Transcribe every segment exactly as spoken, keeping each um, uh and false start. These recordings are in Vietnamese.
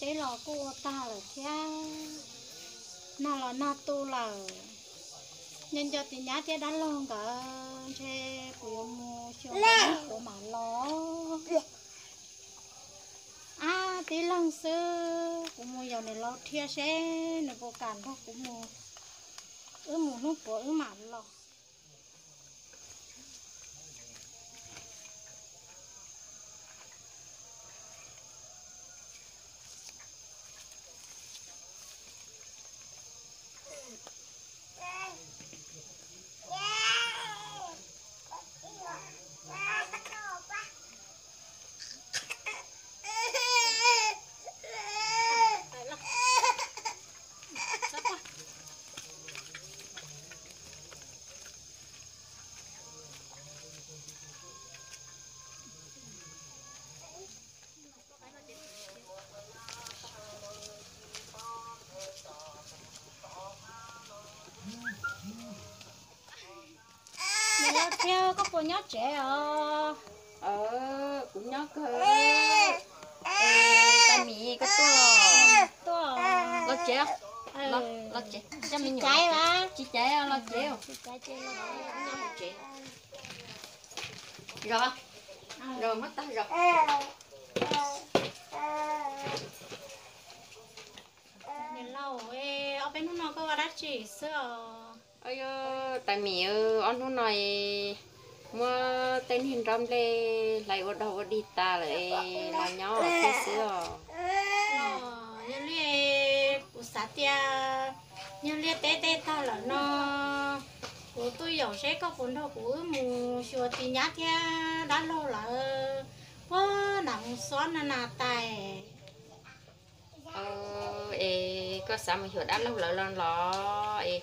tế lò cô ta là thế nó là nó tu là nhân cho thì nhá thế đã luôn cả thế của mua cho của mà lo à tí lần xưa của mua giờ này lo thiê xe nó vô cản thôi của mua ứ mua nước của ứ mà lo nó theo có cô nhớ trẻ à ờ cũng nhớ cơ tay mì có to to lo trẻ lo lo trẻ cho mình trái mà chị trẻ lo trẻ trái trái trẻ rồi rồi mất tay rồi nên lâu ê ở bên nó có vào đất chỉ sữa ơi tại mì ăn hôm nay mua tên hình rong lê lại ở đâu đi ta lại là nhỏ cái sữa như lia của xã tia như lia té té ta là nó của tôi giờ sẽ có phần đâu của mù xua thì nhát thế đã lâu là quá nặng xoắn là nà tài ờ ê có sao mà hiểu đã lâu lỡ lon lò ê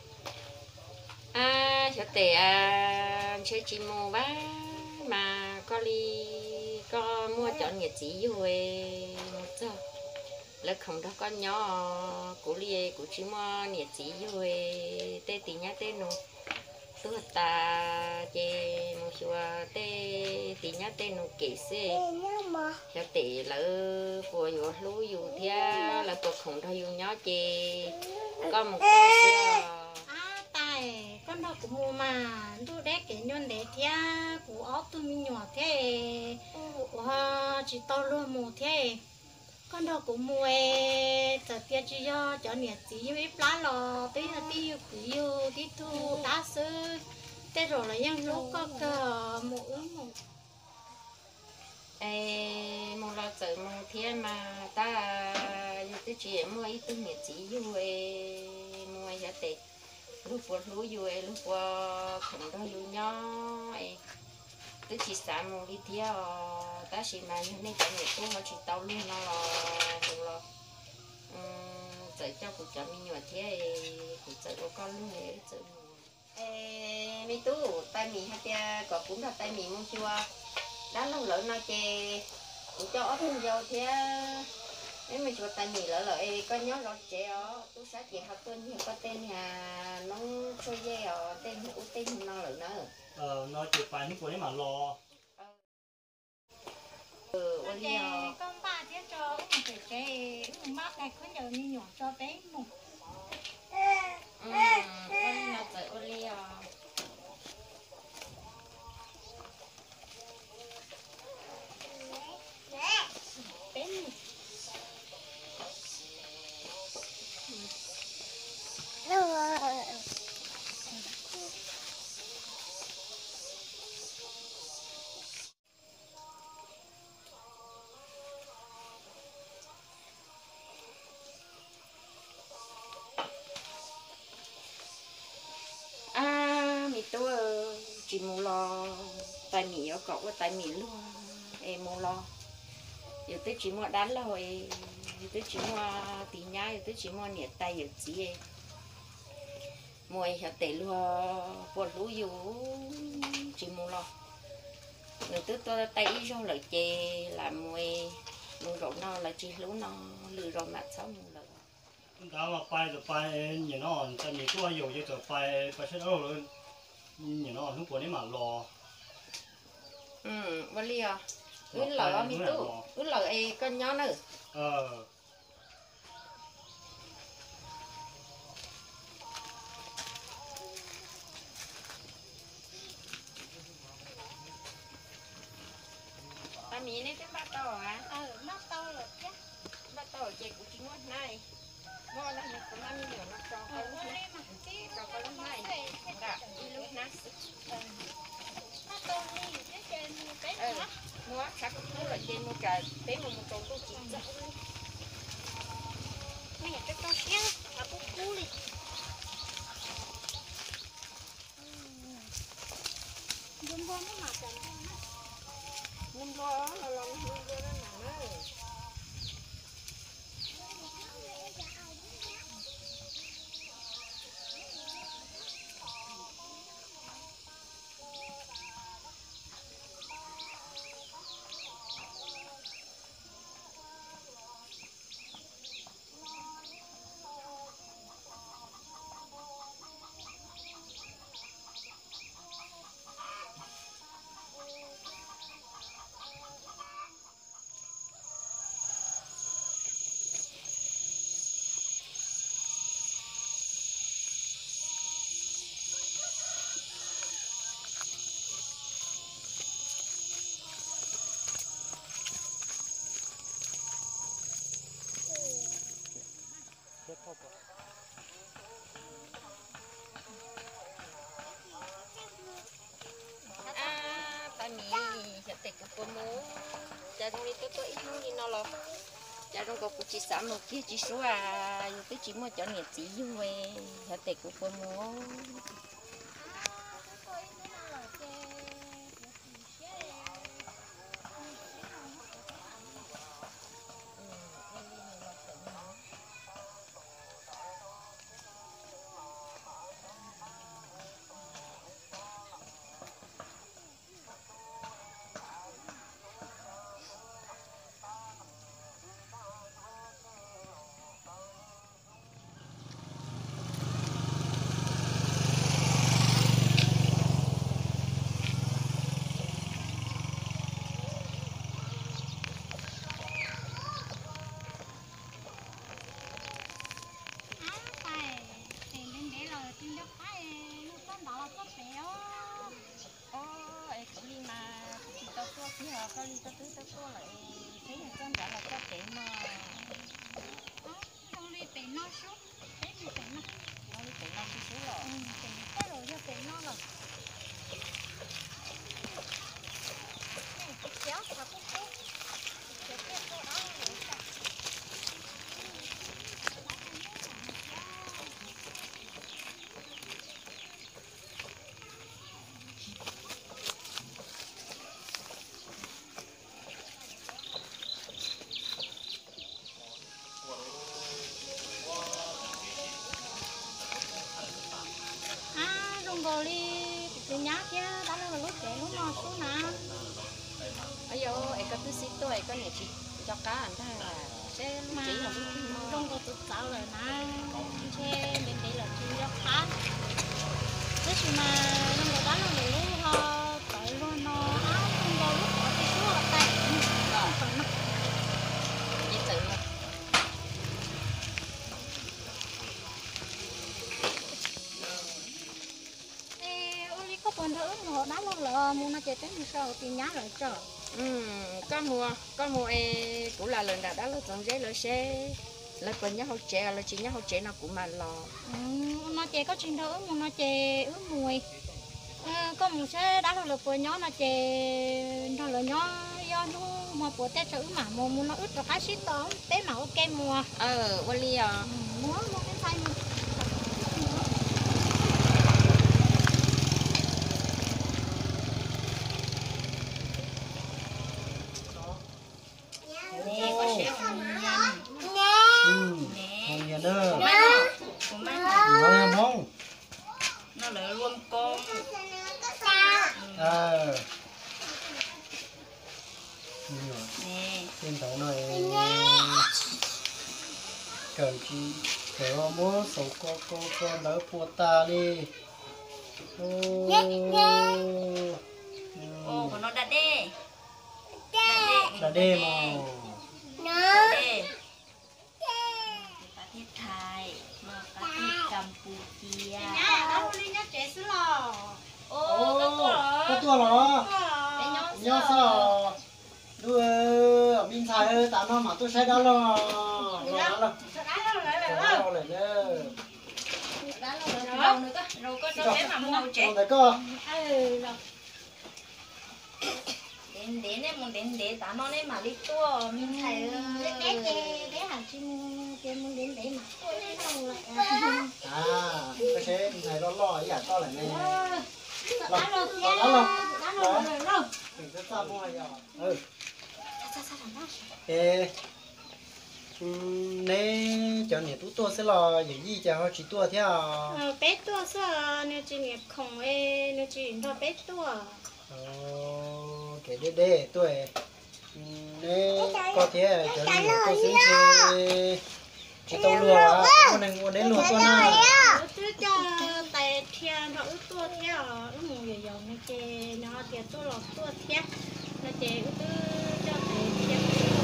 à cho tệ à chơi chim mù bá mà có đi có mua chọn nhiệt chỉ rồi một giờ là không đó con nhỏ của lia của chim mua nhiệt chỉ rồi tê tí nhá tê nô tôi ta chê một số tê tí nhá tê nô kể xe cho tệ là của vô lú vô thia là cuộc không thôi vô nhỏ chê có một con sữa à tài con đâu cũng mua mà tôi để cái nhân để thia của ốc tôi mình nhỏ thế của chỉ to luôn một thế con đâu cũng mua giờ tiền chỉ cho cho nhiệt chỉ với lá lò tí là tí quý yêu tí thu đá sư thế rồi là những lúc có cờ một ứng một ê một là giờ một thiên mà ta giờ tôi chỉ mua ít tôi nhiệt chỉ rồi mua giá tệ lúc qua lúa rồi lúc qua không đó vô nhỏ tôi chỉ xả một đi theo ta chỉ mà như này cái nhiệt tôi nó chỉ tao luôn nó là là tới cho cuộc chơi mình nhỏ thế cuộc chơi của con luôn này chơi ê mi tu tay mì hay tia có cũng là tay mì mua chưa đã lâu lỡ nói chê cũng cho ớt thêm dầu thế nếu mà cho tay mì lỡ lỡ có nhớ rõ trẻ ở tôi sẽ chị học tên thì có tên nhà nó chơi dây ở tên của tên nó lỡ nữa ờ nói chuyện bài nước của đấy mà lo ừ con ba tiết cho một cái cái mát này có nhờ như nhỏ cho bé một ừ nó tới Olio bé một à mì tôi chỉ mua lo tay mì ở cậu với tay mì luôn em mua lo giờ tôi chỉ mua đá rồi giờ tôi chỉ mua tí nhá giờ tôi chỉ mua nhiệt tay giờ chỉ mua hết tệ luôn bỏ lúa vô chỉ mua lo người tôi tôi tay rau lợi chè làm mua mua rau nó là chỉ lúa nó lừa rau mặt sáu mua lợi đó mà bài rồi bài như nó tại vì tôi nhiều chứ rồi bài bài sách đâu rồi như nó lúc của đấy mà lo ừ bao liêu ứ lợ mi tu ứ lợ ấy con nhỏ nữa ờ mì này tới ba tàu à? ờ nó to rồi chứ Ba tàu chị cũng chỉ mua này. Mua là mình cũng ăn nhiều nó cho cái lúc này. Cho cái lúc này. Đã, đi lúc nát. nó to đi cái trên cái Ừ, mua sắp cũng là trên mua trà, tế một một trộn tôi chỉ dạo. mẹ cái to xíu à cú cú đi Dùm vô nó mặt chẳng Nung bò là lòng nung bò đó nè. À, ta mì sẽ tịch của cô mố. Cha trong đi tôi tôi ít không đi nó lo. Cha trong cô chỉ sắm một kia chỉ số à, rồi tôi chỉ mua cho nhiệt chỉ vui. Sẽ tịch của cô mố. Con đi tới tới cô lại thấy là con đã là cho trẻ mà con đi tỉ nó xuống đấy đi tỉ nó con đi tới năm số rồi ừ tỉ cái rồi cho tỉ nó rồi này cái chéo và cái cú cái cái cô đó rồi bò đi từ nhát chứ đó là lúc trẻ lúc mà xuống nè bây giờ em có thứ xíu tôi có nhà chị cho cá ăn thay là sẽ mà chỉ là không có tự tạo rồi nè xe mình đi là chỉ cho cá thế thì mà nó có đó là để họ tới luôn nó áo không có lúc họ đi xuống họ tay không phải nó chỉ tự mà có còn đỡ mà họ đá luôn là mua nó chơi tới như sau thì nhá rồi chờ ừ có mua có mua e cũng là lần đã đã là trồng giấy là xe là còn nhá hậu trẻ là chỉ nhá hậu trẻ nó cũng mà lò ừ, nó chơi có chuyện đỡ mà nó chơi ướt mùi à, có một xe đá là của nhỏ nó chơi nó là nhỏ do nó mà của tết chữ mà mua mua nó ướt rồi cái xí tóm tế mà ok mua ờ Wally à mua mua cái xay mua nè có xe hồng nhân ừ hồng nhân đó của má nói em không nó lại luôn con à nè trên tàu này cởi chi cởi hoa múa sầu co co co đỡ pua ta đi ô ô của nó đã đê đã đê màu đêประเทศไทยมาประเทศกัมพูชี nhá đó đi nhá trẻ xứ lò ô cái tua cái tua lò cái nhóm nhớ sao đua mình xài tao nó mà tôi sẽ đó lo lo đó lo đá nó lại đó lại lo lại nữa đá nó lại nữa rồi có cho bé mà mua trẻ còn đấy có ừ rồi đến đến em muốn đến để tao nó đấy mà đi tua mình thầy để để để để hả chim chim muốn đến để mà tôi lấy đâu lại à cái sẽ mình xài đó lo ấy à to lại này đá nó đó lo đá nó rồi đâu mình sẽ sao mua giờ ừ sao sao làm đó ê nè cho nè tú tua sẽ lo gì gì cho họ chỉ tua theo ờ bé tua sao nếu chỉ nghiệp không ấy nếu chỉ nó bé tua ờ cái đê đê tuổi nè có thể cho nè tôi sẽ chỉ chỉ tàu lúa à con này muốn đến lúa con nào chứ cho tay thiên nó ướt tua theo nó mù dồi dồi nó chè nó tiệt tua lọt tua theo nó chè ướt cho tay thiên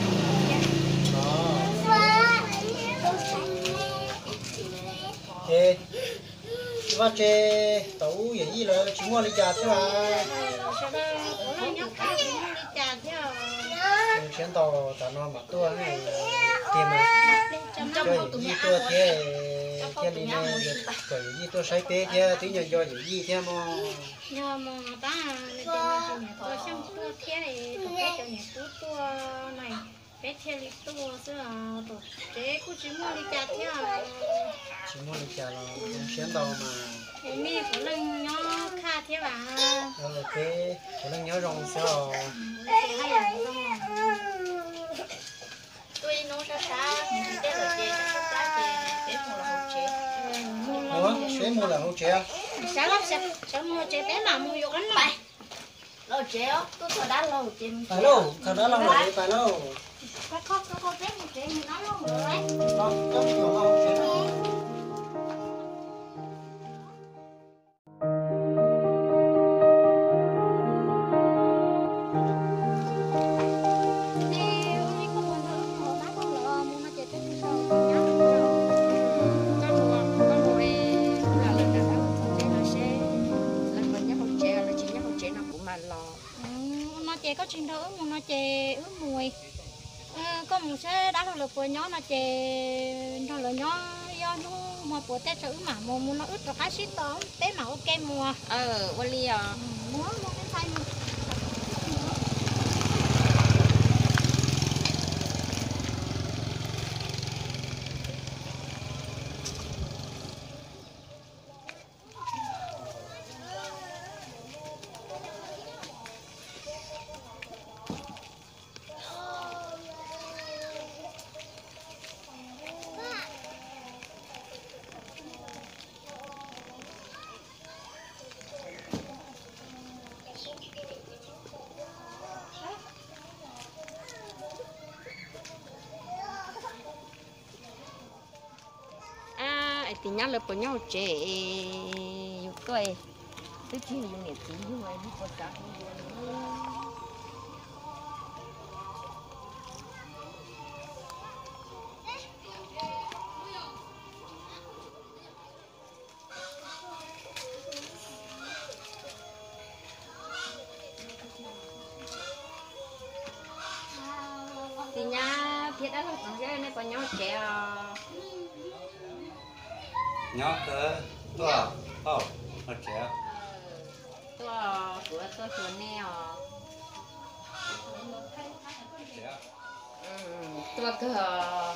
ê và chè tàu gì gì là chỉ mua lý trả thế mà sau đó nó nhóc cao thì nó đi trà theo chuyến tàu tàu nó mà tua này tiền mà cho gì tua thế thế đi nè rồi gì tua sai té thế tí nhận cho gì thế mà nhờ mà ta nên cho nên tôi xem tua thế này tôi biết cho nhà tú tua này bé theo đi tua chứ là tôi thế cũng chỉ mua đi trà theo chỉ mua lý trả là chuyến tàu mà thì mi của lưng nó kha thế mà rồi cái có đang nhớ rong sao thì hay là không tôi nó ra xa mình chỉ biết là chị nó ra thì bé mua là hậu chế ủa sẽ mua là hỗ trợ sao lắm sao sao mua chế bé mà mua vô cái này lâu chế á tôi thở đã lâu chế phải đâu thật đó là phải phải đâu cái khó cái khó bé một chế nó luôn rồi đấy không trong kiểu hỗ trợ chè có trình độ ướp nó chè ướp mùi à, có một số đá là của nhỏ nó chè nó là nhỏ do nó mà của tết chữ mà mua mua nó ướp được cái xí to bé mà ok mùa ờ Wally à mua mua cái xay mà thì nhá là bọn nhau trẻ yêu tuổi tôi chỉ dùng nghệ chỉ dùng ấy đi có cả thì nhá thiết đã là con gái này bọn nhau trẻ nhóc cơ tua ô nó trẻ tua của tua của neo tua cơ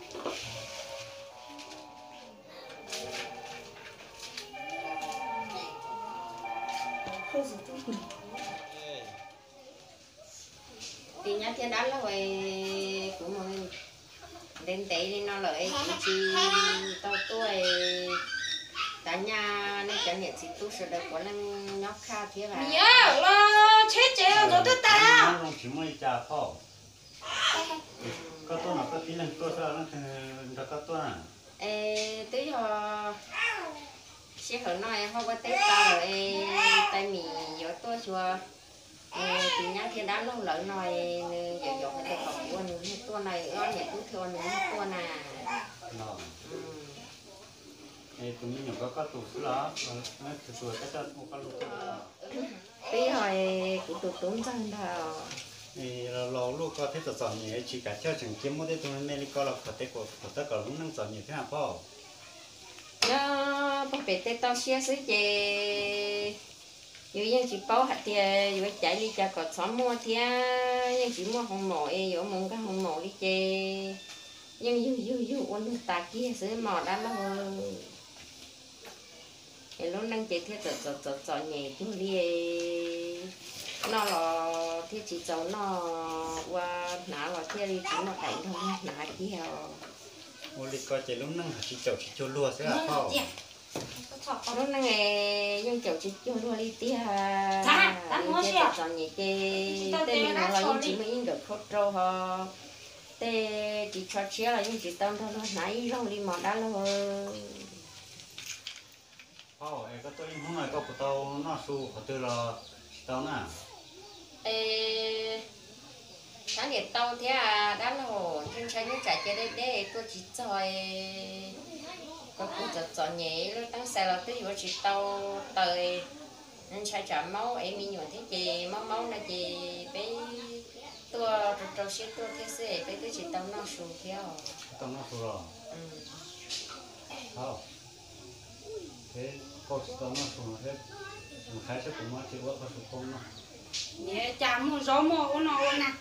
thì nhá thiên đã là về của mình đến tế thì nó lợi chỉ tao tuổi cả nhà nên cả nhà chỉ tu sửa được của nên nhóc kha thế là nhớ lo chết chết rồi tôi ta nó chỉ mới trả phao có tôi nào có tí lần tôi sao nó nó có tôi à ê tới giờ sẽ hở nói không có tết tao rồi tay mì gió tôi chùa thì nhá thiên đã lâu lợi nói giờ giờ phải học quân tua này ở nhà cũng thừa nữa tua nà nó ê tụi mình có có tủ lá nó tủ tủ cái chân có lục bây hồi cũng tụt tốn chân thào thì lâu lúc có thể tự chọn nhỉ chỉ cả theo chẳng kiếm một cái tụi mình có là có thể có có tất cả lúc năng chọn nhỉ thế nào bao nó bố bé tết tao xia xứ chè dù như chỉ bao hạt tiền dù chạy đi chợ có xóm mua thì nhưng chỉ mua không nổi dù muốn cái không nổi đi chè nhưng dù dù dù ôn ta kia xứ mò đã là thì lúc năng chè thiết chợ chợ chợ chợ nhẹ chú đi nó là thiết chỉ cháu nó qua nã là kia đi chỉ một đánh thôi nã kia một lịch coi chỉ lúc năng chỉ chậu chỉ cho lúa sẽ là bao lúc năng nghe nhưng chậu chỉ cho lúa đi tia chè chợ nhẹ chè tên mình là những chỉ mới được khốt trâu ho tê chỉ cho chia là những chỉ tâm thôi nãy rong đi mò đá luôn bao cái tôi hôm nay có của tao nó su họ từ là tao nè ê sáng ngày tao thế à đã là trên trái những trái kia đây đây tôi chỉ chơi có cũng chợt chọn nhẹ lúc tăng xe là tôi chỉ tao tới nên trái trả máu em mi nhuận thế chị máu máu này chị bé tôi trâu xí tôi thế sẽ bé tôi chỉ tao nó sù theo tao nó su rồi bao thế có tao nó su thế một cái sẽ cũng mất chỉ có su không nó nhẹ chạm một gió mồ nó nè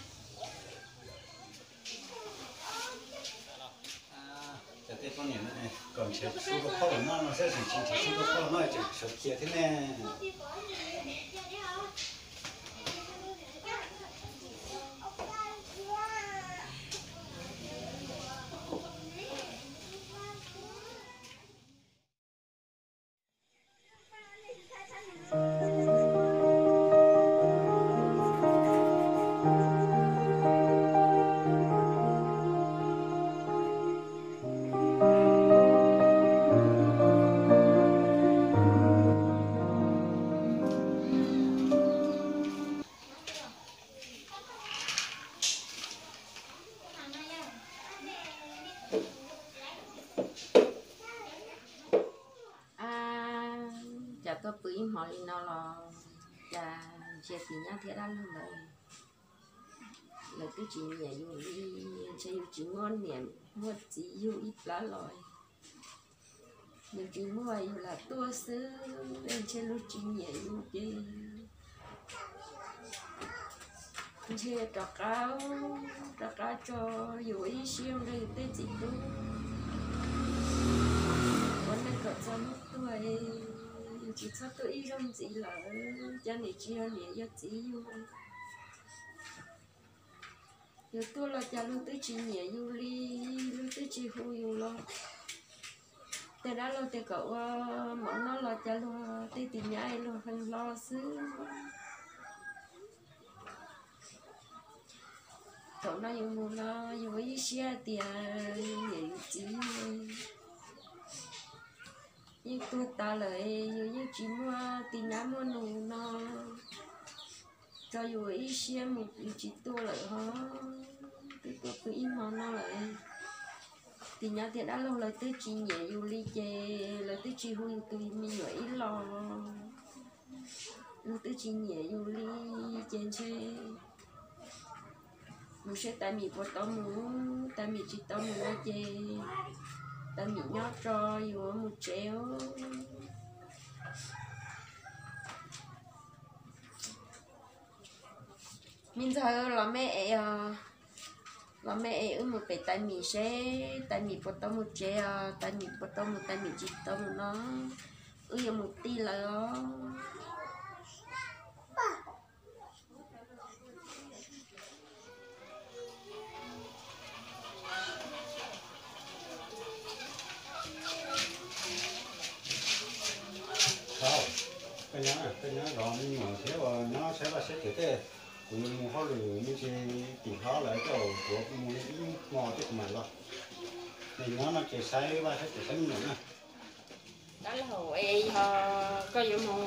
จะเต้นต้นเนี่ยนะก่อนเชื่อสู้กับพ่อหรือน้องเราเชื่อถึงจริงสู้กับพ่อน้อยจะเชื่อเกียร์ที่แน่ tôi bưởi họ đi nó là và chia thì nhá thế đó luôn đấy là cái chuyện nhảy dù đi chơi dù chỉ ngon niệm mua chỉ dù ít lá lòi dù chỉ mua dù là tua sứ bên chơi lúc chỉ nhảy dù đi chơi trò cáo trò cáo cho dù ý siêu đây tới chỉ đúng con này cỡ cho mất tuổi chỉ cho tôi ý trong gì là cha này chia này cho chỉ yêu giờ tôi là cha luôn tới chỉ nhẹ yêu li luôn tới chỉ hù yêu lo từ đó lo từ cậu món nó là cha lo tới tìm nhai lo phần lo xứ cậu nói yêu mua lo yêu ý xe tiền nhẹ chỉ như tôi ta lời như chỉ mua tiền nhà mua nụ nó cho dù ý xe một ý chỉ tôi lợi ho tôi tôi cứ im ho nó lợi tiền nhà tiền đã lâu lời tới chỉ nhẹ dù ly chè lời tới chỉ hôn tôi mình nói ý lo lời tới chỉ nhẹ dù ly chè chè một sẽ tại mình có tao muốn tại mình chỉ tao muốn chè ta bị nhót cho vô một chéo mình giờ là mẹ là mẹ ở một cái tay mình sẽ tay mình bắt đầu một chéo tay mình bắt đầu một tay mình chỉ tao nó ở một tí là đó cái nhá cái nhá đó mình mở thế và nó sẽ là sẽ thế thế cũng mình họ lử như thế tìm họ lại cái của mình mò cái mà lo mình nó nó chỉ sai và sẽ chỉ sai nữa nè đó là hồ e ho có dụng hồ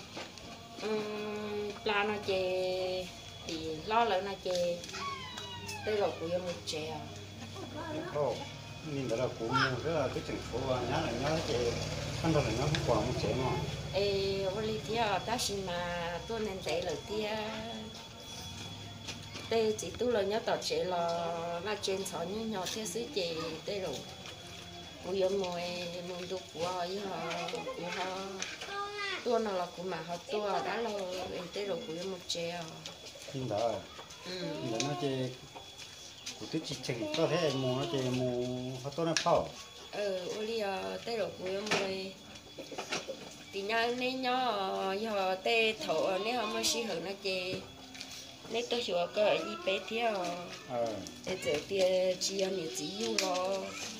la nó chè thì lo lại nó chè tới rồi của một chè không mình đó là cũng rất là cái chừng phố nhá là nhá chè ăn rồi nó không còn một chè mà ê vô lý thia ta xin mà tôi nên dạy lời thia tê chỉ tu là nhớ tao chế là là trên sáu nhớ nhỏ thế sĩ chế tê rồi bây giờ mùi mùi đục qua với họ của họ tua nào là của mà họ tua đã là tê rồi của một chế nhưng đó ừ giờ nó chơi của tôi chỉ chỉnh có thể mua nó chơi mua họ tôi nó phao ừ ôi giờ tê rồi của mùi thì nhá nên nhá giờ tê thổ nếu họ mới xí hở nó chế nếu tôi hiểu cái gì bé theo để giờ tiền chỉ ăn nhiều chỉ yêu lo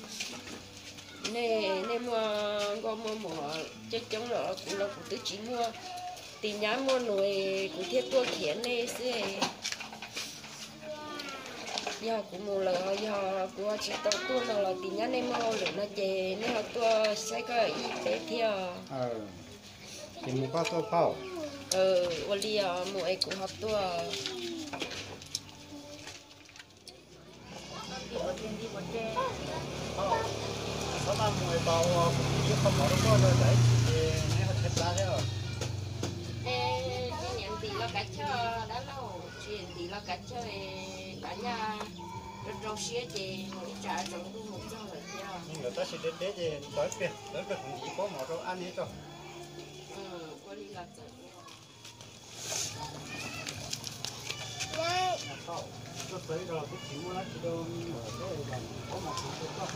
nè nè mua có mua mua chắc chắn là cũng là cũng tự chỉ mua tiền nhá mua nồi cũng thiết tua khiển nè sẽ giờ cũng mua là giờ cũng chỉ tao tua nào là tiền nhá nè mua được nó về nè họ tua sẽ có gì bé theo thì mua có tôi phao ờ ôi giờ mua ấy cũng học tua có ba mươi bao cũng không có đâu rồi đấy thì nếu hết ra thế rồi ê chị nhận thì lo cả cho đã lâu chuyện thì lo cả cho cả nhà rồi rồi xía chị một trả trong luôn một trăm rồi kia nhưng người ta sẽ đến đấy thì đói việc đói việc cũng chỉ có một đâu ăn hết rồi ừ qua đi là rồi tôi thấy rồi cái chỉ mua nó chỉ đâu mở cái bằng có một chút thôi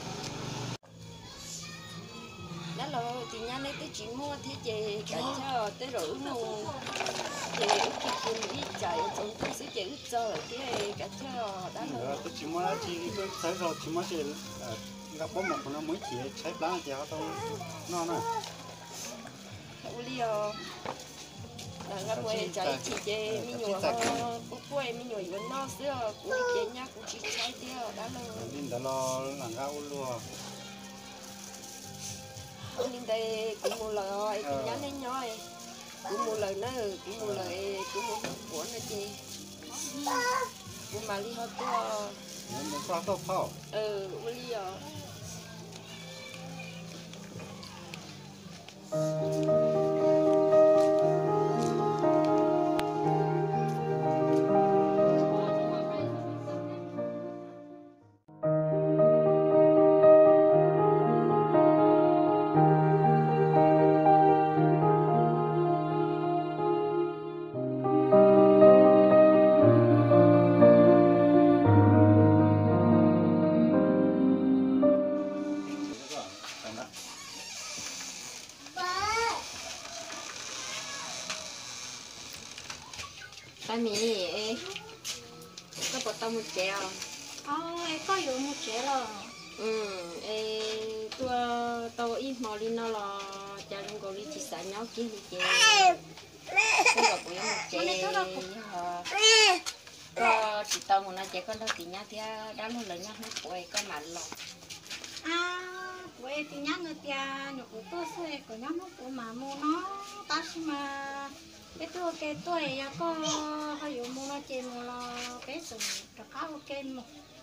đã lâu thì nhà này tôi chỉ mua thế chị cả cho tới rồi luôn chị cái chuyện đi chạy trong tôi sẽ chỉ cho cái cả cho đã lâu tôi chỉ mua nó chỉ tôi thấy rồi chỉ mua chỉ gặp bố một nó mới chỉ thấy bán thì họ đâu nó nè ôi liều là gặp quay chạy chị chị mi nhồi cô quay mi nhồi vẫn no xưa cô đi chơi nhá cô chỉ chạy tiêu đã lâu nên đã lo làm gạo luôn ông đi đây cũng một lời cũng nhắn đến nhói cũng một lời nữa cũng một lời cũng một của nó chi cũng mà đi hết to nên có tôi phao ừ bây giờ ba mì này có bột tao một chèo ôi có dùng một chế rồi ừ ê tôi tao ít mò đi nó là cha luôn có đi chỉ xả nhau kia đi chè tôi gặp bữa một chè có chỉ tao một nó chè con đâu thì nhá thì đã luôn lời nhá hết quay có mặt lọ à quê thì nhá người ta nhục của tôi sẽ có nhóm lúc của mà mua nó ta xin mà cái tôi cái tôi ya có hay dùng mua nó chè mua lo cái sự cả cá ok một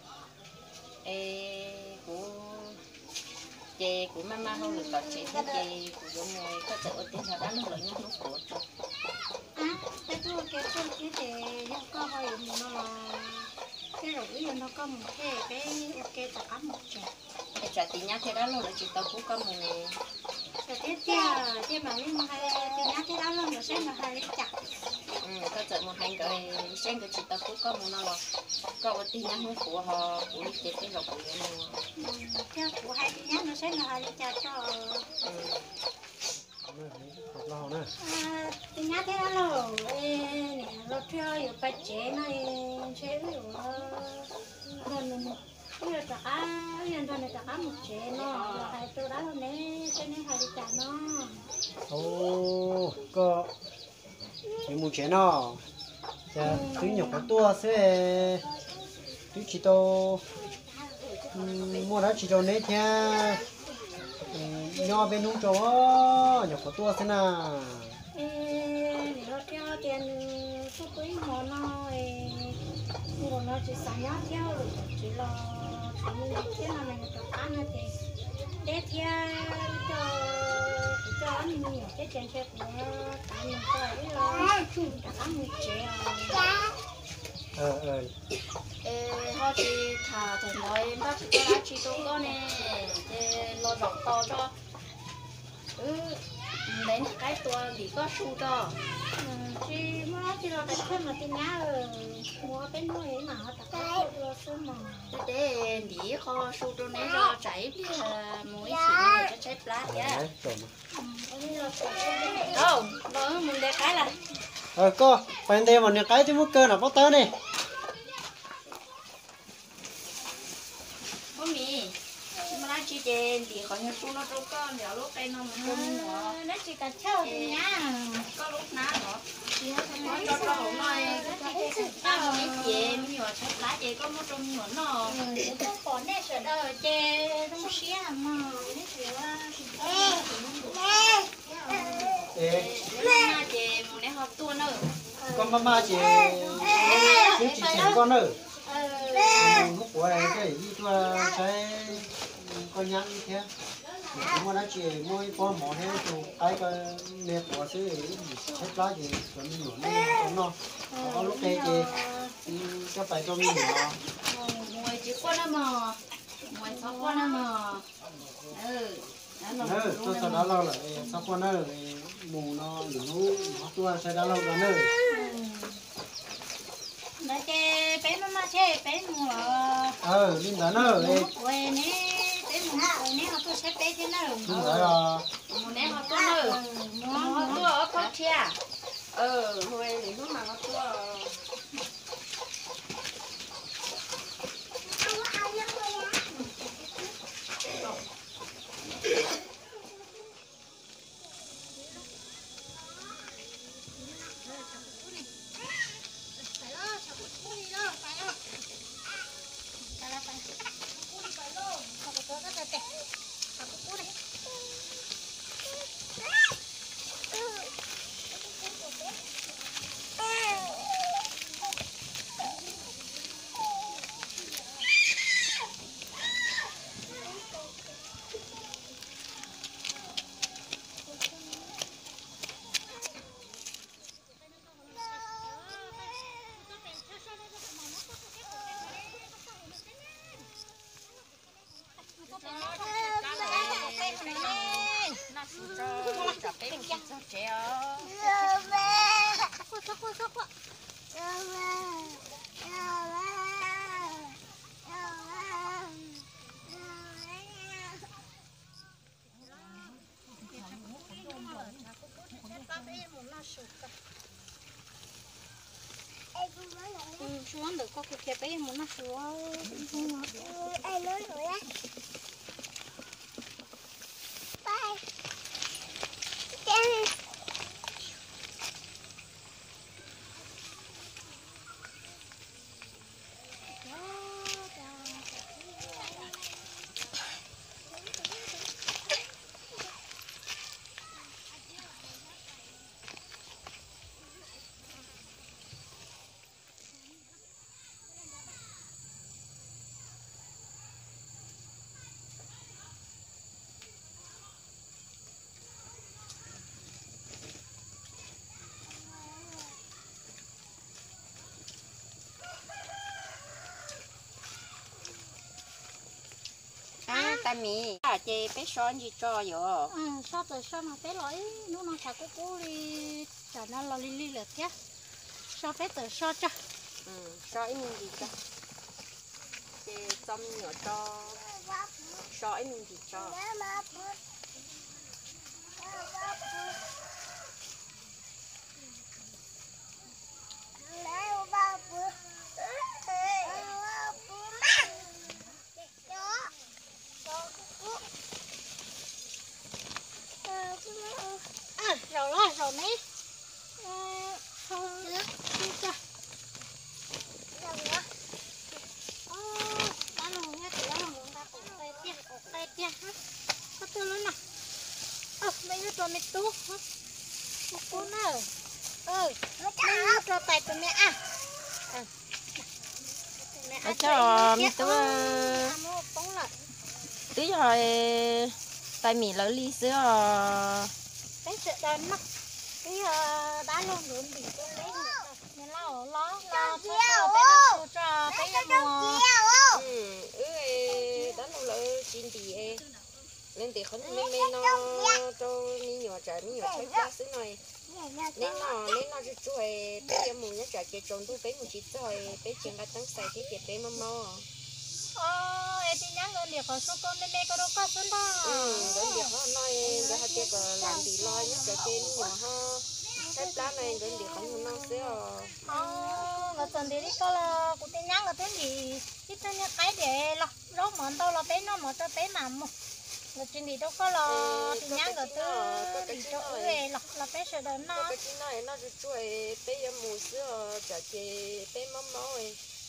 ê của chè của mama không được tọt chè thế chè của giống người có tự ở tiền là đã luôn lời nhá lúc của à cái tôi cái tôi cái chè ya có hay dùng mua nó là cái rồi bây giờ nó có một cái cái ok cả cá một chè cái trả tiền nhá thế đó luôn là chỉ tao cũng có một này rồi tiếp theo tiếp mà lên hai tiền nhá thế đó luôn rồi xem là hai chặt ừ có tự một hành rồi xem cái chỉ tao cũng có một nó là có ở tiền nhá không của họ của đi chết cái rồi của nó theo của hai tiền nhá nó sẽ là hai chặt cho à tiền nhá thế đó rồi nè rồi theo ở bạch chế này chế rồi rồi bây giờ cả hiện tại này cả một chế nó hai tôi đã hôm nay cho nên hai đi chả nó ô có những một chế nó giờ thứ nhục của tôi sẽ thứ chỉ tô mua đó chỉ tô nấy theo nho bên nung chó nhục của tôi thế nào nó theo tiền số quý mỏ nó mua nó chỉ xả nhát theo rồi chỉ lo cái nào này cho ăn thì để theo cho cho anh nhiều cái chuyện chuyện của anh cho ấy là cả một triệu ờ ờ ê họ chỉ thả thằng nói bác chỉ có lá chỉ tôi có nè ê lo dọc to cho ừ đấy là cái tua thì có su cho chị mua chị lo đặt thêm mà tiền nhá ở mua bên mua ấy mà họ đặt cái đồ xương mà thế để đi kho su cho nên cho chảy đi muối chỉ người cho chảy lá nhá đấy rồi không nó mình để cái là ờ cô phải đem một những cái thì mua cơ là bóc tớ này bố mì mà lá chỉ để thì khỏi su nó đâu có nhiều lúc đây nó mình không nhỏ nó chỉ cần chơi thôi nhá có lúc nào đó nói cho cho hổ nói tao mấy chị mấy nhỏ chép lá chị có một trong nhỏ nó không có nè sợ đời chê không xía mà nè ê mà chị một nét học tua nữa con mama chị cứ chỉ chỉnh con nữa lúc của này cái gì cho cái con nhang như thế chúng nó chỉ mua con mỏ thế rồi cái cái nếp của xứ hết lá gì còn nhiều nữa nó có lúc đây thì cái phải cho mình nhỏ ngoài chỉ con nó mà ngoài sáu con nó mà ừ nữa tôi sau đó lâu lại sau con nó mù nó lũ nó tua sẽ đã lâu rồi nữa nó chê bé nó mà chê bé mùa ờ linh đó nữa quê nè bé mùa quê nè họ tôi sẽ bé thế nào linh đó là một nét học tua nữa học tua ở khóc chia ừ hồi thì lúc mà học tua xuống được có cái kia bé muốn nó xuống ai nói rồi á bye à ta mì à chị bé son gì cho vậy ừ sao từ sao mà bé nói nó nó chả có cố đi chả nó lo li li lượt thế sao bé từ sao cho ừ cho em gì cho chị xong nhỏ cho cho em gì cho à rồi rồi rồi mấy không không cho đã luôn nhá thì nó muốn ta cũng tay tia cũng tay tia hết có tôi luôn nè ơ mấy đứa tôi mới tú hết một cô nào ơi mấy đứa cho tay tôi mẹ à ở cho mi tú tí rồi tay mì lỡ ly sữa cái sự đơn mất cái đá luôn luôn bị tôi lấy được nên là ở lo lo cho cho bé nó cho bé nó mua ừ ừ đó là lỡ chín tỷ nên thì không mê mê nó cho mi nhỏ trái mi nhỏ trái lá xứ này nên nó nên nóจะช่วยเตี้ยหมูเนี่ยจากเกจงตู้เป๊ะหมูชิดจอยเป๊ะเชียงกันตั้งใส่ที่เก็บเป๊ะมอมอ ờ em đi nhắn người liền có số con mẹ mẹ có đâu có số đó ừ rồi việc họ nói rồi họ tiếc làm bị lo nhất cái cái nhỏ ho cái lá này rồi việc họ nói sẽ ờ người tuần thì đi có là cũng tin nhắn người tên gì ít tên nhá cái để lo lo món đâu là bé nó món cho bé mà mua người chuyện gì đâu có lo tin nhắn người tư thì cho về là là bé sợ đến nó cái chuyện này nóจะช่วยเป๊ะหมูเสื้อจากเกเป๊ะมอมอเอง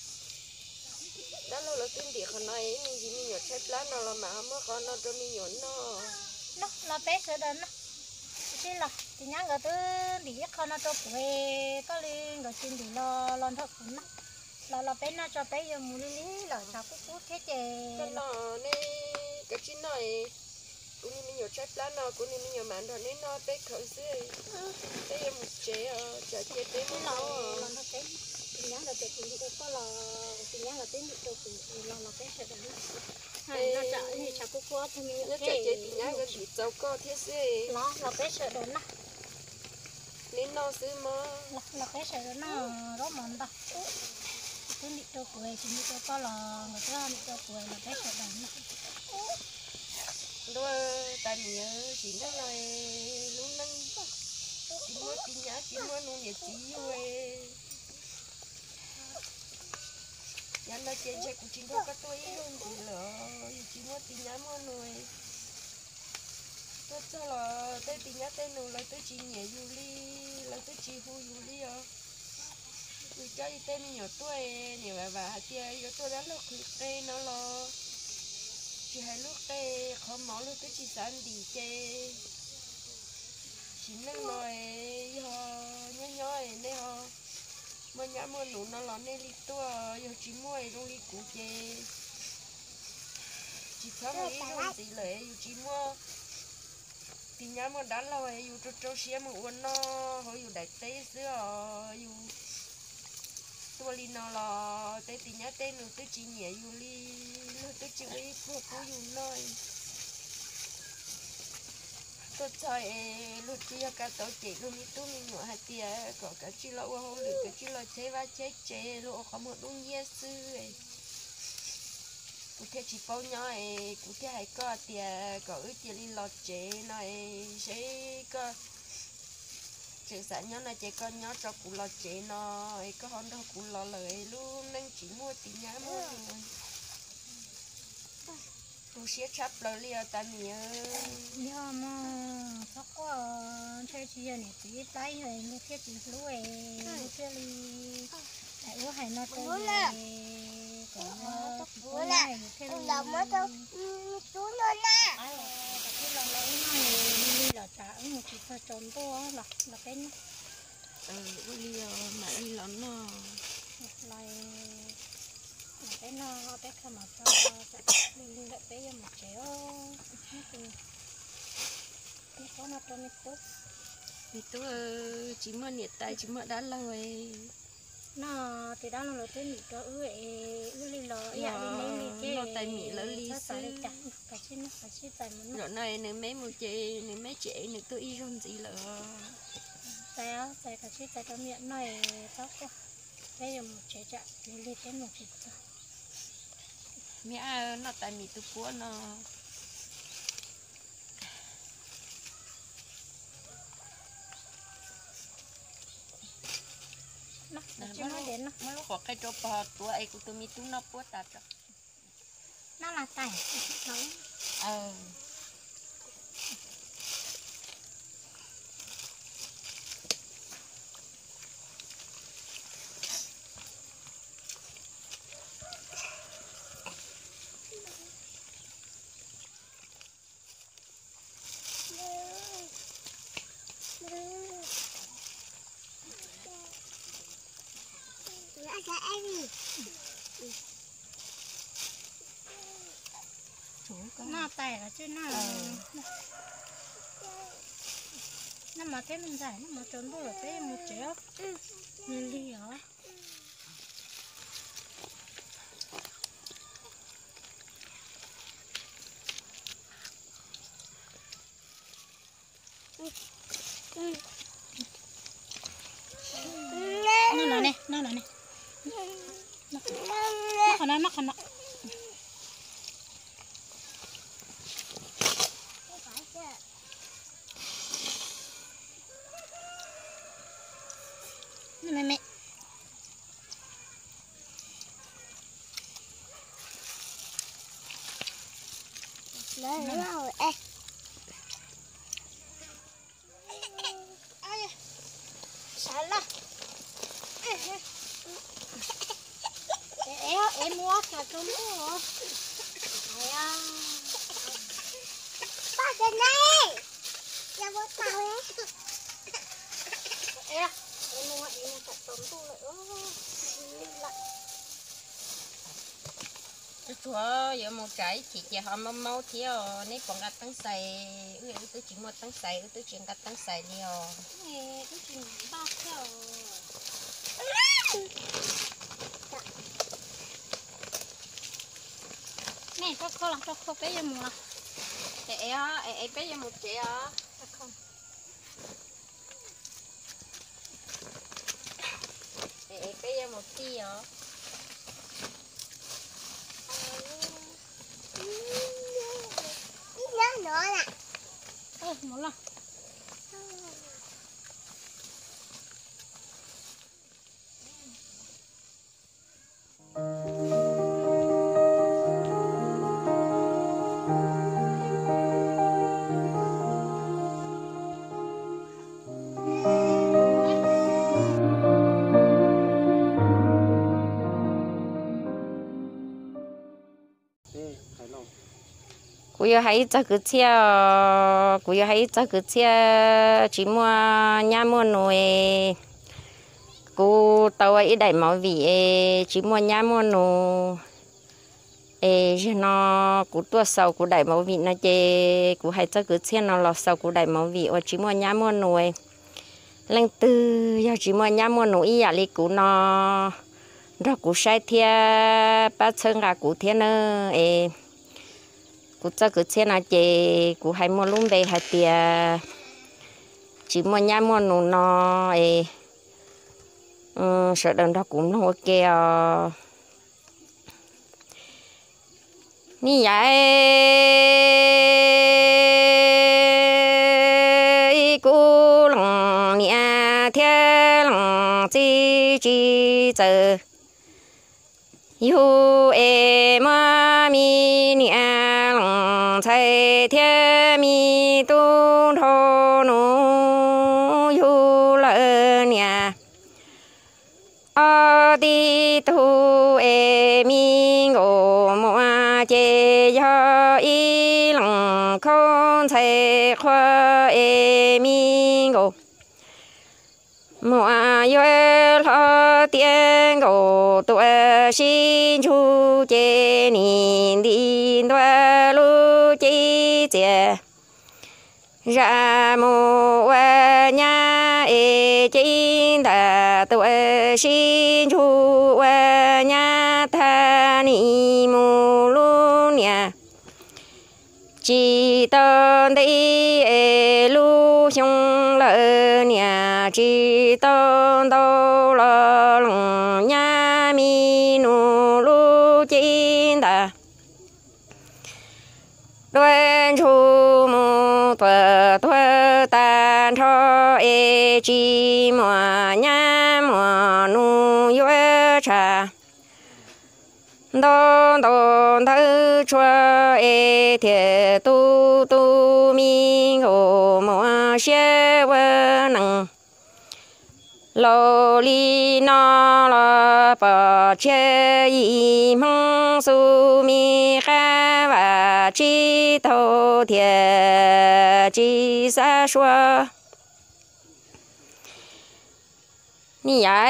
đó là là kinh điển này mình chỉ mình nhớ chết lá nào là mà mới có nó cho mình nhớ nó nó là bé sợ đến nó chứ là tin nhắn người tư thì biết con nó cho về có liên người chuyện gì lo lo thật cũng nó là là bé nó cho bé giờ mua đi lý là sao cũng cút thế chè cái nó này cái chuyện này cũng như mình nhớ chết lá nào cũng như mình nhớ mặn rồi nên nó bé khởi dưới bé em một chế chả chế bé cái nó lò lò nó cái tin nhắn là cái chuyện gì có lò tin nhắn là tiếng được đâu lò là bé sợ đến hay nó chợ thì chả có quá thì mình nó chả chế tin nhắn cái gì giàu có thế gì nó là bé sợ đến nó nên nó xứ mà là là bé sợ đến nó đó mà đó cái đi đâu quê thì đi đâu có lò người ta đi đâu quê là bé sợ đến nó đôi tại mình nhớ chỉ đó là lúc nâng chỉ muốn tin nhắn chỉ muốn nông nghiệp chỉ rồi nhà nó chơi chơi cũng chỉ có cái tôi luôn chỉ là chỉ muốn tin nhắn muốn nuôi tôi cho là tôi tin nhắn tôi nuôi là tôi chỉ nhẹ Yuli là tôi chỉ hu Yuli à tôi cho đi tên nhỏ tôi nhiều bà bà hạt tiền tôi đã lúc khi nó là chỉ hai lúc tê không món lúc tôi chỉ sáng đi chơi chỉ nâng nói ho nhớ nhớ này ho mà nhà mua nụ nó lón nên đi tua giờ chỉ mua rồi đi cũ chơi chỉ có mấy rồi gì lấy giờ chỉ mua thì nhà mua đá rồi giờ cho cho xe mà uốn nó hồi giờ đại tê xưa giờ tôi đi nó là tê thì nhá tê nữa tôi chỉ nhẹ dù li nữa tôi chỉ lấy phụ phụ dù nói tôi chơi lúc kia cả tổ chị luôn đi tôi mình ngồi hai tia có cả chỉ là ô hô được cả chỉ là chế va chế chế luôn có một đúng nhẹ sư ấy cụ thể chỉ bao nhiêu ấy cụ thể hay có tia có ước tia đi lọt chế này sẽ có chế sản nhớ là chế con nhớ cho cụ lọt chế nó ấy có hòn đâu cụ lọt lời luôn nên chỉ mua tí nhá mua rồi cụ sẽ chấp lời liền ta nhớ nhưng mà chắc quá chơi chi này chỉ tay rồi mua cái gì lúa ấy mua cái gì tại lúa hay nó tới còn lúa này cái gì là mới đâu chú luôn nè cái lần lấy này đi là trả một chỉ phải trốn to là là cái ừ đi mà đi lắm nó lại là cái nó cái không mà cho mình lại cái một chéo cái có nó cho nó tốt thì tôi chỉ mua nhiệt tay chỉ mua đá lời nó thì đó là cái mì cho ư ư li lò ya li lấy li cái nó tay mì lỡ li sư cái chi nó cái chi tay mình rồi này nếu mấy một chị nếu mấy chị nếu tôi y không gì lỡ tay á tay cái chi tay cái miệng này tóc quá bây giờ một chế chặt li li cái một thịt mẹ nó tay mì tôi cuốn nó nó chỉ nói đến nó nó có cái chỗ bò tuổi ấy của tôi mi tôi nó bớt tạt rồi nó là tay nó ờ nó tay là chứ nó nó mà thế mình giải nó mà trốn thôi thế một chéo nhìn đi hả nó nó này nó nó này nó khăn nó nó khăn nó mẹ mẹ Lấy rồi, ê. ai sao là em em mua cả cơm nữa ai à Ba cái này. Nhà bố tao ấy. em em mua em mua cả cơm nữa lại chúa giờ một trái chỉ chỉ họ mau mau theo nếu còn đặt tăng xài ư ư tôi chỉ một tăng xài ư tôi chỉ đặt tăng xài nhiều nè cái chuyện ba theo nè có có là có có bé em mua ê á ê bé giờ một trẻ á không ê bé giờ một tí á Nhớ nữa nè. ơ muốn là cú yêu hay cho cứ chia cú yêu hay cho cứ chia chỉ mua nhà mua nuôi cú tàu ấy đại máu vị chỉ mua nhà mua nuôi ê nó cú tua sau cú đại máu vị nó chê cú hay cho cứ chia nó lọt sau cú đại máu vị ở chỉ mua nhà mua nuôi lên từ giờ chỉ mua nhà mua nuôi à li cú nó đó cú sai thia ba chân gà cú thia nữa ê cú cho cứ xe nào chị cú hay mua luôn về hay tiề chỉ mua nhà mua nụ nó ấy ừ, sợ đằng đó cũng nó ok à như vậy cú lòng nhà thiên lòng chi chi giờ yêu em mi nhà lòng chạy thiên mi tu thô nu yêu lỡ nhà ở đi tu em mi ngô mua chế cho y lòng không chạy khoa em mi ngô mua yêu lo tiền cổ tuổi xin chú chế nín đi tuổi lu chế chế ra mua nhà e chế ta tuổi xin chú nhà ta ni mu lu nhà chỉ tao đây lu xong lỡ nhà chỉ tao đâu lo lòng nhà mi nu lu chín ta đoan chu mu tuệ tuệ tan cho e chỉ mua nhà mua nu yue cha đón đón thơ cho e thiệt tu tu mi hồ mua xe vợ nằng lô li nó lo bỏ che y mong su mi kha và chi thâu thiệt chi sa xua ni ya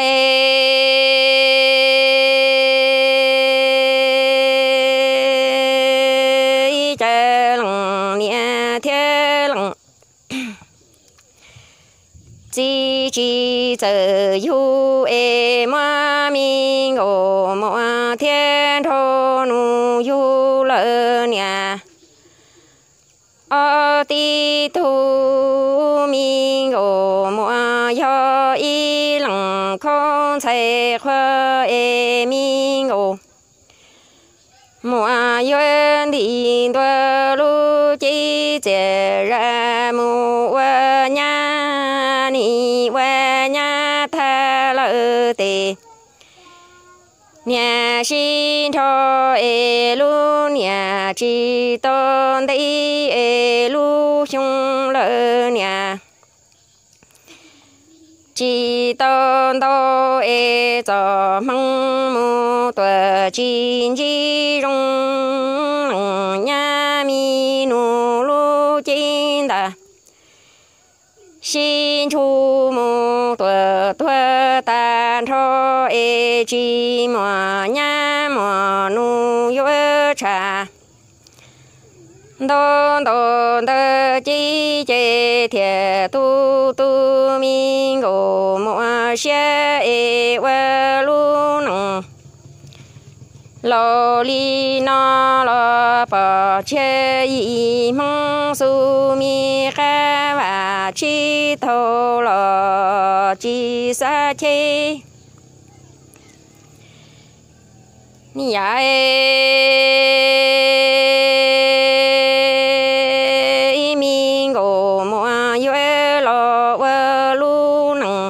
chỉ chỉ giờ yêu em mà mình ở mọi thiên thổ nu yêu lỡ nhà ở ti thu mình ở mọi yo y lặng không thấy khoa em mình ở mọi duyên đi đua lu chỉ chế ra mu wa nhà ni wa nhà tha lỡ tề nhà xin cho e lu nhà chỉ tôn đi e lu chung lỡ nhà chỉ tôn đô e cho mong mu tuệ chín chi rong nhà mi nu lu chín đà xin chu mu tuệ tuệ tan cho e chi mà nhà mà nu yêu cha đô đô đô chi chế thiệt tu tu minh ngô mua xe e wa lu nong lo li na lo pa che yi mong su mi kha và chi thô lo chi sa che ni ya e mi ngô mua yue lo wa lu nong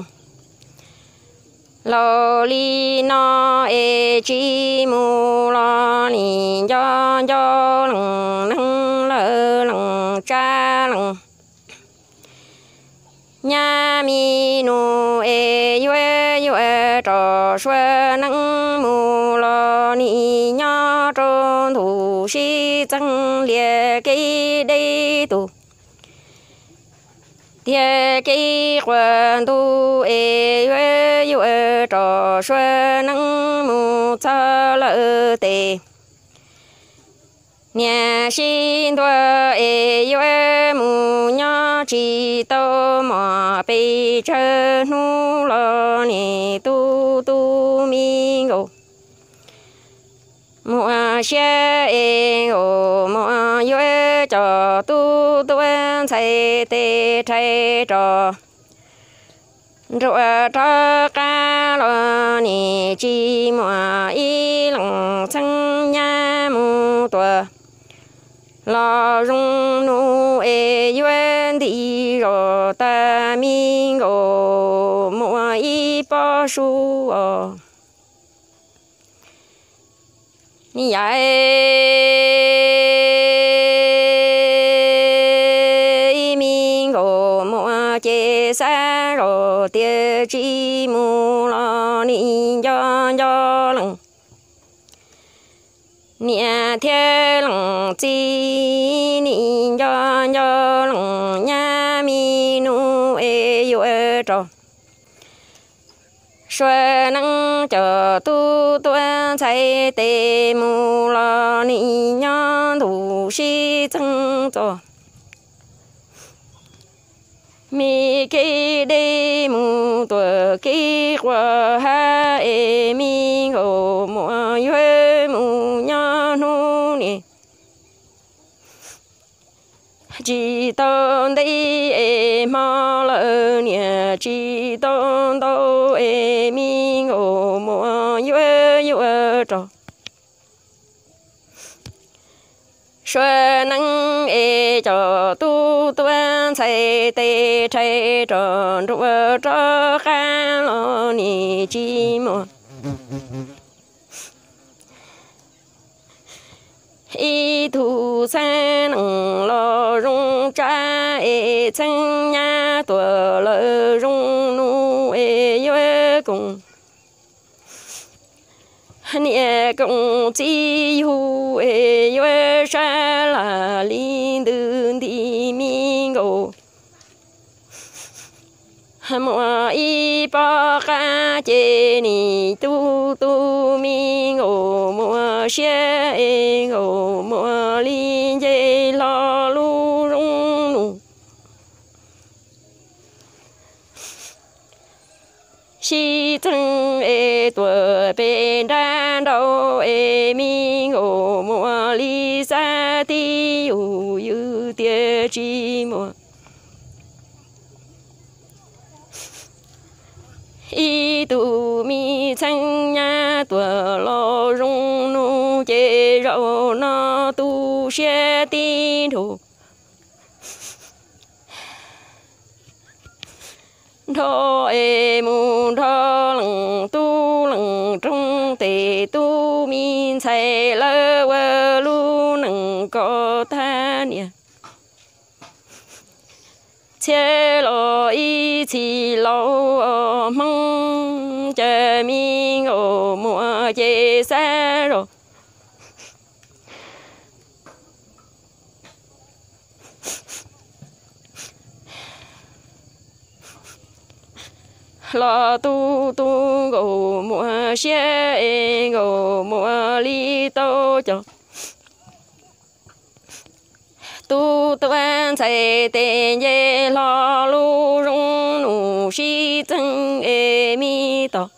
lo li na e chi mu lo ni cho cho lằng nằng lơ lằng cha lằng nhà mi nu e yue yue trò xuân nằng mu lo ni nhỏ tròn thủ si tăng liệt cây đây tu địa cây quan tu e yue yue trò xuân nắng mu cha lỡ tề nhà xin đua e yue mu nhỏ chỉ tao mà bị chơi nu lo nè tu tu mi ngô mua xe e ngô mua yue cho tu tuan chạy tê chạy trò rồi cho cá lo nè chi mua y lăng sang nhà mu tua lo rung nu e yuen đi rồi ta mi ngô mua y bao su o ni ya e mi ngô mua chế sa rồi tiêu chi mu lo ni cho cho lăng nhà thiên lăng chi ni cho cho lăng nhà mi nu e yue trò xuân nắng chờ tu tuan chạy tê mu lo ni nhon thủ si chân trò mi ki đi mu tuổi ki qua ha e mi ngô mua yue mu nhon hu ni chỉ tôn đi e ma lỡ nè chỉ tôn đâu e mi ngô mua yue yue trò xuân nắng e cho tu tuan chạy tê chạy tròn rùa cho khá lo nì chi mò y thu sa nằng lo rung cha e chân nhà tuổi lỡ rung nu e yue cùng nè công chi hu e yue sa la linh đơn đi mi ngô mua y ba ca chế ni tu tu mi ngô mua xe e ngô mua linh chế lo lu rung nu 西正诶多边战斗诶明我莫里萨的有有点寂寞。一度米曾呀多老容奴接肉那都些地图。thọ e mu thọ lăng tu lăng trong tề tu min chạy lơ vơ lu nâng có tha nia chế lo y chỉ lo mong chờ min ở mùa chế xa rồi lo tu tu gồ mua xe gồ mua li tô cho tu tuan chạy tên ye lo lu rong nu si chân e mi to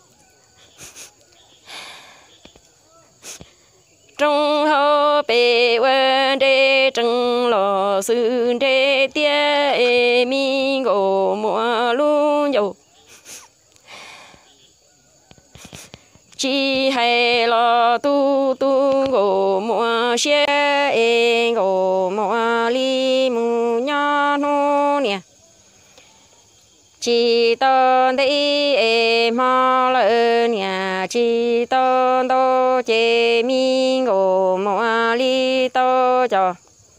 trong hậu bề vấn đề trăng lo sự đề tia e mi gồ mua lu dầu chỉ hay lo tu tu gồ mua xe e gồ mua li mu nhỏ nô nè chỉ tôn đi e mò lơ nè chỉ tôn đô chế mi gồ mua li tô cho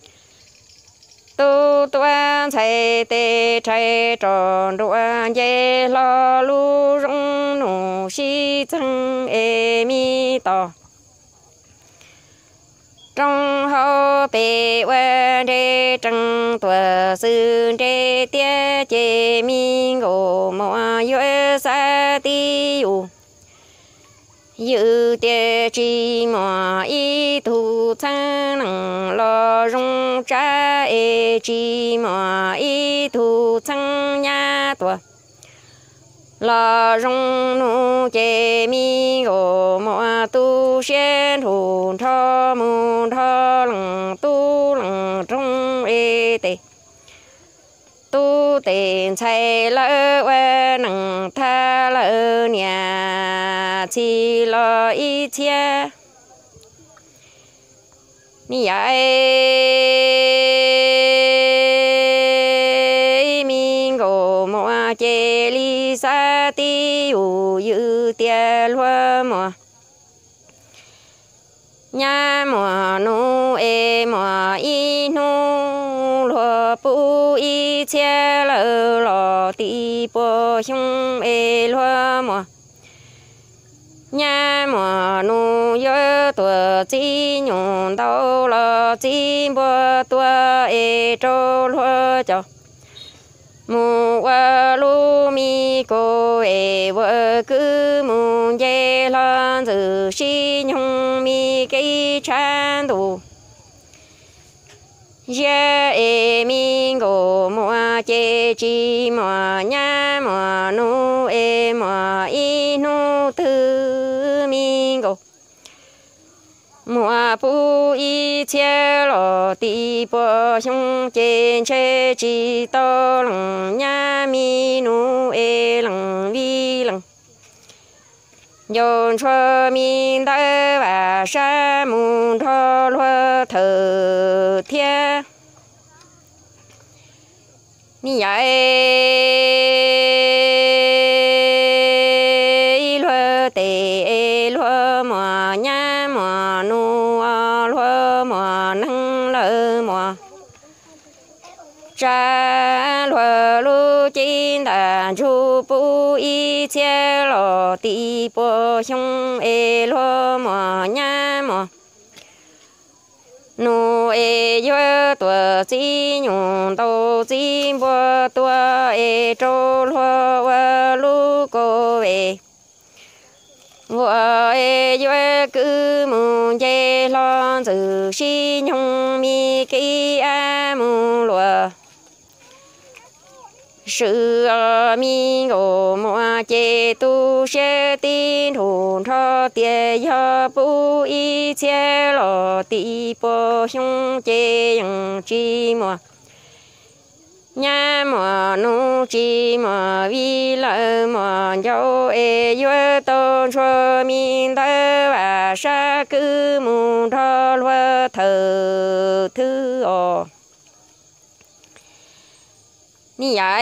tu tuan chạy tê chạy tròn đoan dê lo lu rong nụ si chân e mi to trong hậu bề quan đê trăng tua sư đê tia chế mi ngô mò yue sa ti u dự tia chi mò y thu sang nang lo rong cha e chi mò y thu sang nha tua lo rong nu chế mi gồ mò tu xuyên hồn thọ mù thọ lăng tu lăng trong e tê tu tên chạy lỡ qua nằng tha lỡ nhà chỉ lo y chia mi ai mi gồ mò chế li sa ti u yu tia lúa mò nhà mò nu e mò y nu lúa pu y chia lỡ lò ti po xiong e lúa mò nhà mò nu yo tua chi nhung đâu lo chi bo tua e trâu lúa cho mu wa lu mi ko e wa cứ mu ye lan zu shi nhung mi cái chan du ye e mi go mo che chi mo nya mo nu e mo i nu tu mi go mùa pu y chia lo ti po xiong trên che chi to lăng nha mi nu e lăng vi lăng yon chua min da và sa mun tho lo thờ thiên ni ya e lo te e lo mo nha mo nu lo mo nang lo mo cha lo lu chin da chu pu y chia lo ti po xiong e lo mo nha mo nu e yo tua chi nhung tàu chi bo tua e trâu lo wa lu ko e wo e yo cứ mu ye lo zu shi nhung mi ki a mu lo sự mi ngô mua chế tu sẽ tin hồn cho tiền cho bu y chế lo ti po hiong chế yang chi mua nhà mua nu chi mua vi lợi mua dâu e yue tôn cho min tơ và sa cứ mu thọ lúa thờ thứ o ni ya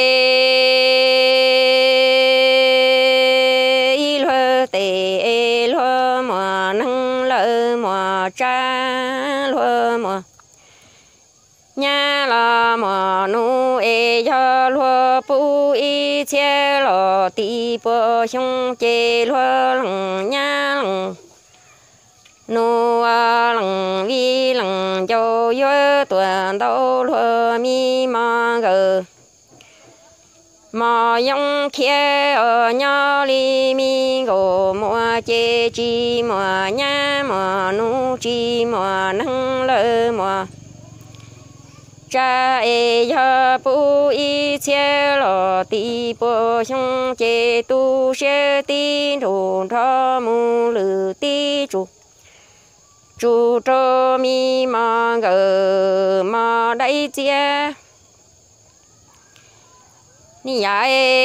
e lúa tê e lúa mua nâng lỡ mua cha lúa mua nhà là mà nu e cho lúa pu y che lo ti po xong che lúa lằng nhà lằng nu lằng vi lằng cho yo tuần đâu lúa mi mà gờ mà yong kia ở nhà li mi gò mua che chi mà nhà mà nu chi mà nâng lỡ mà cha e ya bu y che lo ti po xong che tu sẽ tin thôn tho mu lư ti chu chu cho mi ma gờ ma đại chia ni ya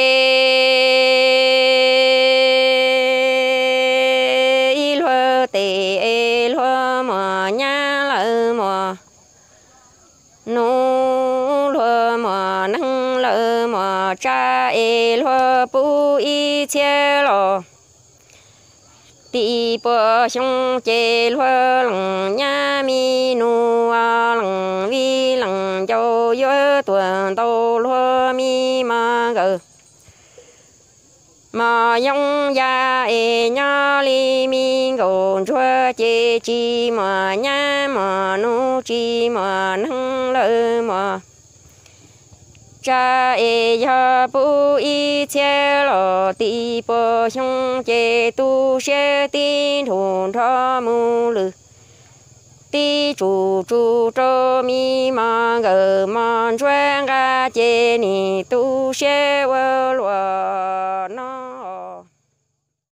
e lo te e lo ma nya la ma nu lúa mà nâng lỡ mà cha e lúa bu y che lo ti po xong che lúa lằng nhà mi nu lằng vi lằng châu yo tuần đâu lúa mi mà gờ mà yong ya e nhà li mi gòn chua che chi mà nhà mà nu chi mà nâng lỡ mà cha e ya bu y che lo ti po xong che tu sẽ tin thôn tho mu lư ti chu chu cho mi ma gờ ma chuyên ga che ni tu sẽ vơ lúa nó